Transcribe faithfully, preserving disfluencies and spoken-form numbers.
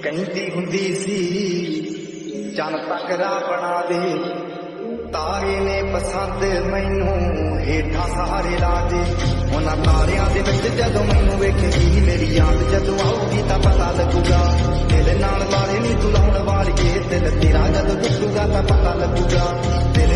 ਕਹਿੰਦੀ ਹੁੰਦੀ ਸੀ ਚੰਨ ਤਕਰਾ ਬਣਾ ਦੇ, ਤਾਰੇ ਨੇ ਪਸੰਦ ਮੈਨੂੰ ਹੇਠਾਂ ਸਹਾਰੇ ਲਾ ਦੇ। ਉਹਨਾਂ ਤਾਰਿਆਂ ਦੇ ਵਿੱਚ ਜਦੋਂ ਮੈਨੂੰ ਵੇਖੇਗੀ ਮੇਰੀ ਯਾਦ ਜਦੋਂ ਆਊਗੀ ਤਾਂ ਪਤਾ ਲੱਗੂਗਾ, ਦਿਲ ਨਾਲ ਵਾਲੇ ਨੀ ਤੂੰ ਲਾਉਣ ਵਾਲੀਏ, ਦਿਲ ਤੇਰਾ ਜਦੋਂ ਟੁੱਟੂਗਾ ਤਾਂ ਪਤਾ ਲੱਗੂਗਾ। ਦਿਲ